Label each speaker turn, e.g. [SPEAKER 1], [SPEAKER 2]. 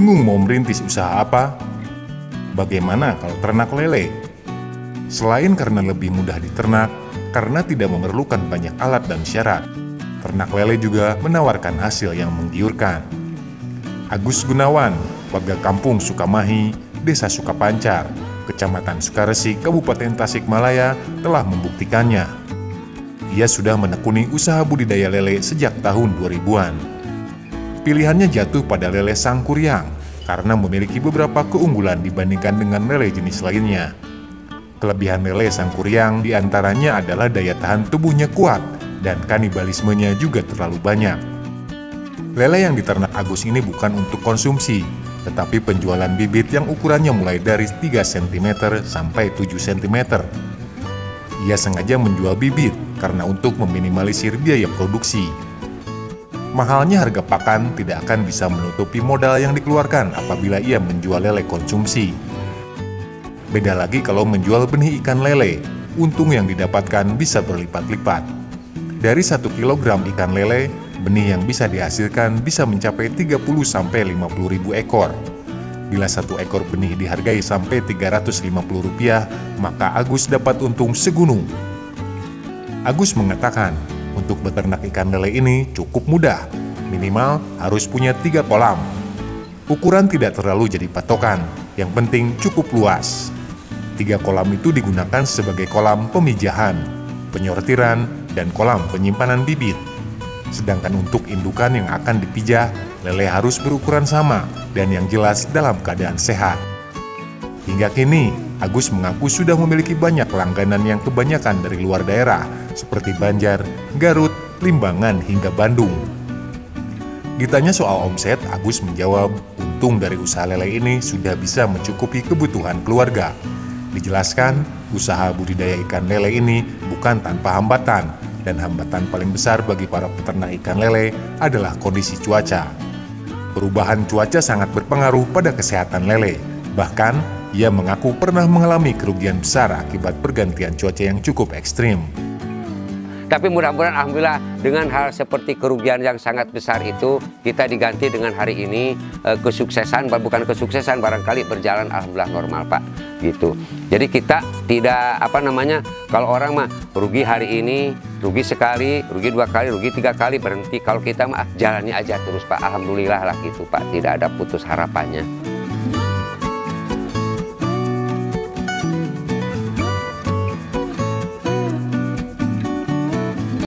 [SPEAKER 1] Bingung mau merintis usaha apa? Bagaimana kalau ternak lele? Selain karena lebih mudah diternak, karena tidak memerlukan banyak alat dan syarat, ternak lele juga menawarkan hasil yang menggiurkan. Agus Gunawan, warga kampung Sukamahi, Desa Sukapancar, Kecamatan Sukaresi, Kabupaten Tasikmalaya, telah membuktikannya. Ia sudah menekuni usaha budidaya lele sejak tahun 2000-an. Pilihannya jatuh pada lele Sangkuriang karena memiliki beberapa keunggulan dibandingkan dengan lele jenis lainnya. Kelebihan lele Sangkuriang diantaranya adalah daya tahan tubuhnya kuat dan kanibalismenya juga terlalu banyak. Lele yang diternak Agus ini bukan untuk konsumsi, tetapi penjualan bibit yang ukurannya mulai dari 3 cm sampai 7 cm. Ia sengaja menjual bibit karena untuk meminimalisir biaya produksi. Mahalnya harga pakan tidak akan bisa menutupi modal yang dikeluarkan apabila ia menjual lele konsumsi. Beda lagi kalau menjual benih ikan lele, untung yang didapatkan bisa berlipat-lipat. Dari 1 kilogram ikan lele, benih yang bisa dihasilkan bisa mencapai 30-50 ribu ekor. Bila 1 ekor benih dihargai sampai Rp350, maka Agus dapat untung segunung. Agus mengatakan, untuk beternak ikan lele ini cukup mudah, minimal harus punya 3 kolam. Ukuran tidak terlalu jadi patokan, yang penting cukup luas. 3 kolam itu digunakan sebagai kolam pemijahan, penyortiran, dan kolam penyimpanan bibit. Sedangkan untuk indukan yang akan dipijah, lele harus berukuran sama dan yang jelas dalam keadaan sehat. Hingga kini, Agus mengaku sudah memiliki banyak langganan yang kebanyakan dari luar daerah, seperti Banjar, Garut, Limbangan, hingga Bandung. Ditanya soal omset, Agus menjawab, untung dari usaha lele ini sudah bisa mencukupi kebutuhan keluarga. Dijelaskan, usaha budidaya ikan lele ini bukan tanpa hambatan, dan hambatan paling besar bagi para peternak ikan lele adalah kondisi cuaca. Perubahan cuaca sangat berpengaruh pada kesehatan lele. Bahkan, ia mengaku pernah mengalami kerugian besar akibat pergantian cuaca yang cukup ekstrim.
[SPEAKER 2] Tapi mudah-mudahan alhamdulillah dengan hal seperti kerugian yang sangat besar itu kita diganti dengan hari ini kesuksesan, bukan kesuksesan, barangkali berjalan alhamdulillah normal Pak gitu. Jadi kita tidak kalau orang mah rugi hari ini, rugi sekali, rugi 2 kali, rugi 3 kali berhenti. Kalau kita mah jalannya aja terus Pak, alhamdulillah lah gitu Pak, tidak ada putus harapannya.